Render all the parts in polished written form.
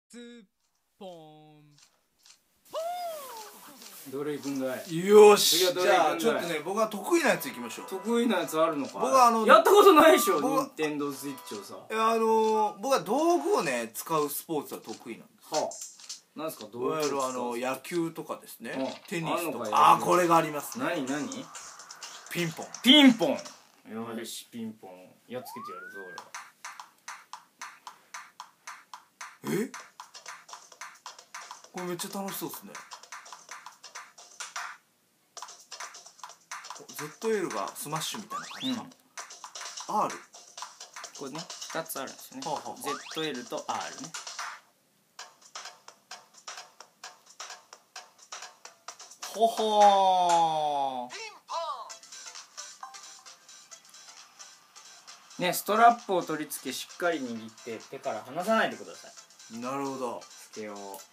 ツポン。 どれ行くんだい。 よし、じ次はどれ行くんだい。 ゃあちょっとね、僕は得意なやついきましょう。 得意なやつあるのか。 僕はやったことないでしょ、 僕はニンテンドースイッチをさ。 僕は道具をね使うスポーツは得意なんです。 はあ、なんすか、どういわゆるいう野球とかですね、テニスとか。 あんのか野球これがありますね。 何ピンポン。 ピンポン。よし、ピンポンやっつけてやるぞ俺は。 これめっちゃ楽しそうですね。ZL がスマッシュみたいな感じか、R これね、2つあるんですよね、 はあはあ ZL と R ね。 ほほね、ストラップを取り付けしっかり握って手から離さないでください。 ー。なるほど。 つけよう。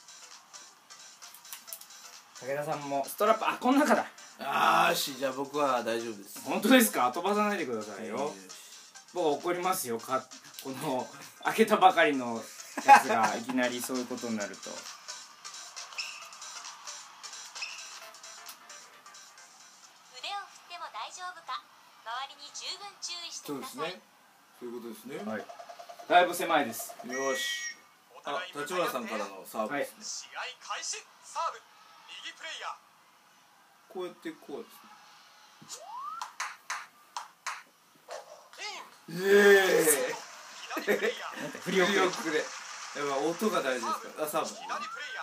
武田さんもストラップ、この中だ。 じゃあ僕は大丈夫です。 本当ですか。飛ばさないでくださいよ。僕怒りますよ。この開けたばかりのやつがいきなりそういうことになると。 腕を振っても大丈夫か、周りに十分注意してください。 そうですね。そういうことですね。 はい。だいぶ狭いです。 よし。立花さんからのサーブですね。 試合開始。サーブ右プレイヤー。 こうやってこうですね。 左プレイヤー。 振り遅れ。 やっぱ音が大事ですから。サーブ。 左プレイヤ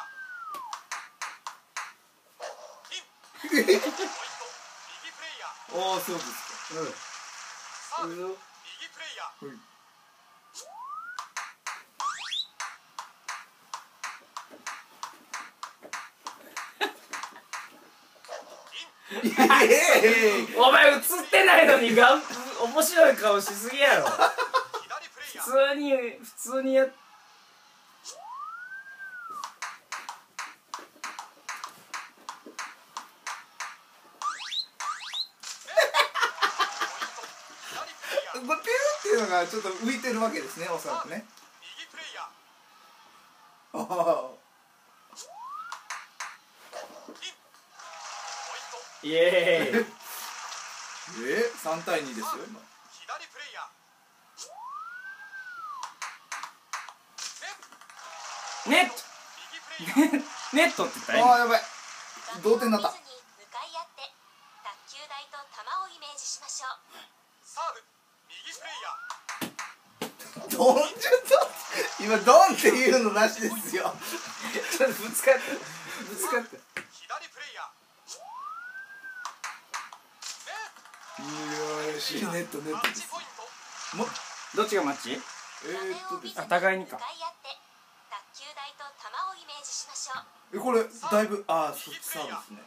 ー。ポイント右プレイヤー。 そうですか。 サーブ右プレイヤー。 お前映ってないのに面白い顔しすぎやろ。 左プレイヤー。 普通にやっ。 これピューっていうのがちょっと浮いてるわけですね、おそらくね。 右プレイヤー。 イエーイ。 3対2ですよ今。 左プレイヤー。 ネット。 右プレイヤー。 ネットって言ったらやばい。同点になった。 向かい合って卓球台と球をイメージしましょう。 サーブ右プレイヤー。 ドン今ドンっていうのなしですよ。 ちょっとぶつかった。 左プレイヤー。 よし、ネットマッです。 チポイント。 どっちがマッチ？ ですね。 互いにか。 向かい合って卓球台と球をイメージしましょう。 これだいぶそっちサーブですね。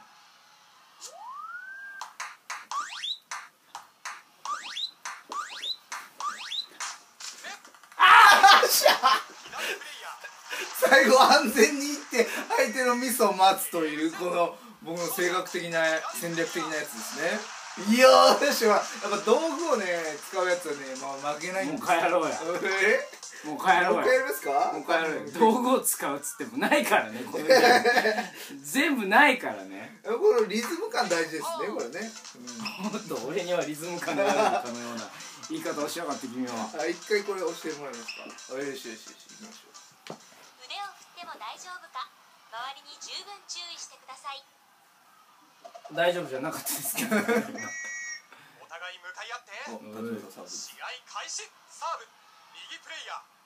最後安全にいって相手のミスを待つというこの僕の性格的な戦略的なやつですね。よーし、やっぱ道具をね使うやつはね、負けないんですよ。 もう帰ろうや。もう帰ろうもう一回やや。 りますか？ もう帰ろうや。道具を使うっつってもないからね。これ全部ないからね。 このリズム感大事ですね、これね。 もっと俺にはリズム感があるかのような言い方をしやがって君は。 一回これ押してもらえますか？よしよしよし、行きましょう。 腕を振っても大丈夫か、周りに十分注意してください。 大丈夫じゃなかったですけど。 お互い向かい合って立花さんサーブ。 試合開始。サーブ右プレイヤー。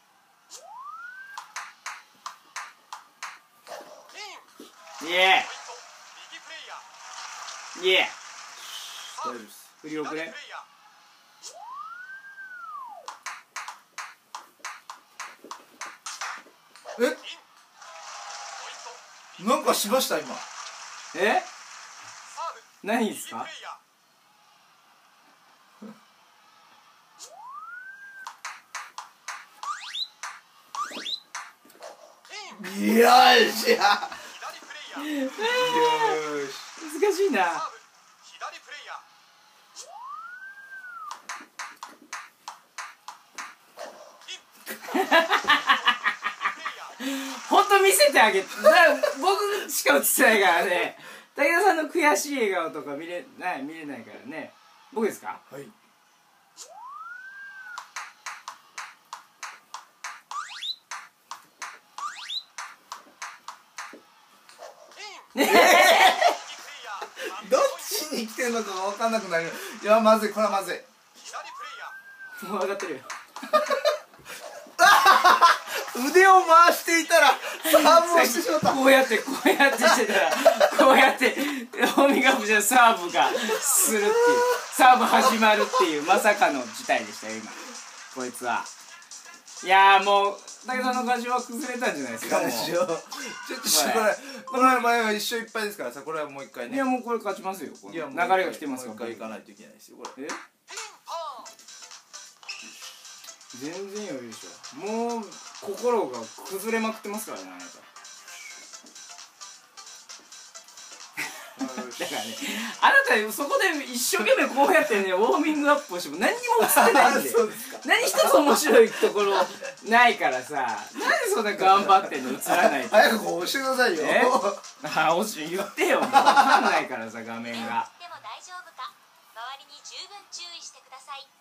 イエ右プレイヤー。 ーイエー。 大丈夫です。 振り遅れ。 左プレイヤー。 なんかしました今。 え？ サーブ何ですか？ 右プレイヤー。 よーしゃ。 左プレイヤー。 よーし。 難しいな。 サーブ左プレイヤー。 ほんと見せてあげて、だから僕しか映ってないからね。武田さんの悔しい笑顔とか見れないからね。僕ですか？ はい。どっちに来てんのかが分かんなくなる。いや、まずい、これはまずい。 もう分かってるよ。 腕を回していたらサーブをしてしまった。 こうやってしてたら、こうやって大見がじゃサーブがするっていう、サーブ始まるっていうまさかの事態でしたよ今こいつは。いやー、もう武田さんのガジは崩れたんじゃないですか。もうちょっとこれ前は一勝一敗ですからさ、これはもう一回ね。 いや、もうこれ勝ちますよ。このいや、 流れが来てますよ。 もう一回行かないといけないですよこれ。 全然余裕でしょ。もう心が崩れまくってますからね、あなた。だからね、あなたそこで一生懸命こうやってねウォーミングアップをしても何にも映ってないんで何一つ面白いところないからさ、なんでそんな頑張ってんの映らないと。 早くこう押してくださいよ。 あ、言ってよ。もう分かんないからさ、画面が。 でも大丈夫か、周りに十分注意してください。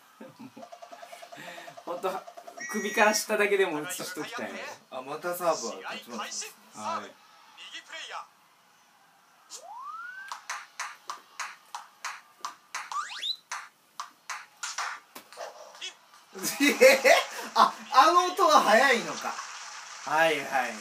ほんと首から下だけでも映しときたいね。 あ、またサーブは勝ちます。 はい。 あの音が速いのか。はいはいはいはい。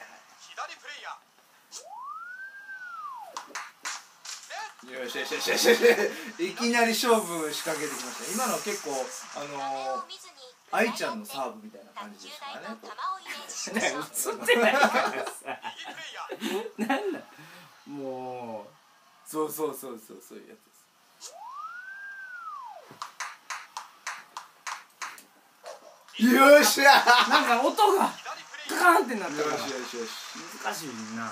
よしよしよしよしよし。いきなり勝負仕掛けてきました。今の結構愛ちゃんのサーブみたいな感じですからね。 映ってないからさ。なんだ。もう。 そういうやつです。よっしゃ。 なんか音がカカーンってなってるから。 よし。 難しいな。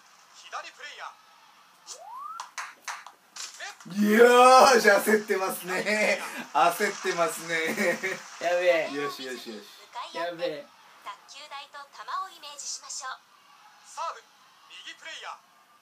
よーし、焦ってますね。 やべえ。 よし。 やべえ。 卓球台と球をイメージしましょう。 サーブ右プレイヤ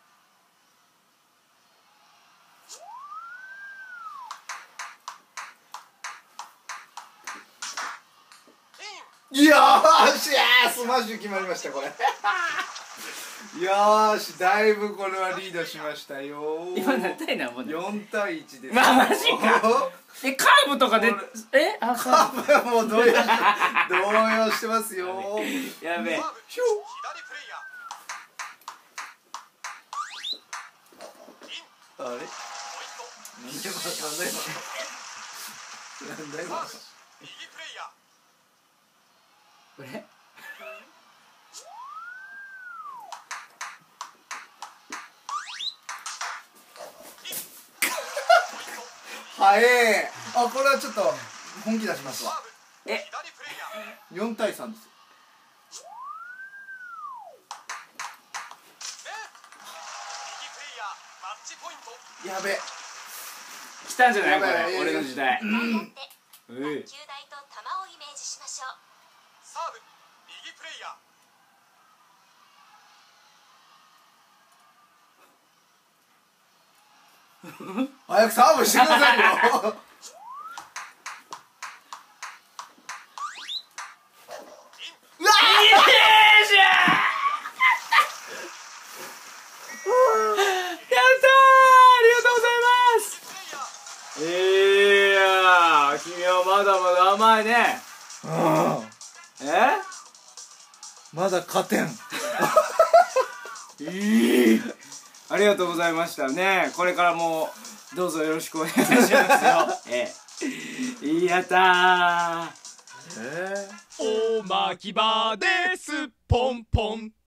よーし、スマッシュ決まりましたこれ。よーし、だいぶこれはリードしましたよ。 今何対何もね。 4対1です。 まあマジか。カーブとかであ、カーもう動揺してますよ。 ブ。やべえ。 ひょあれ？なんだ今。 これ？ はえー。あ、これはちょっと本気出しますわ。4対3です。やべ。 来たんじゃないこれ、俺の時代。 卓球台と球をイメージしましょう。 サーブ右プレイヤ早くサーブしてくださいよ。 君はまだまだ甘いね。 まだ勝てん。 ありがとうございましたね。これからもどうぞよろしくお願いしますよ。やったー。 おまき場ですポンポン。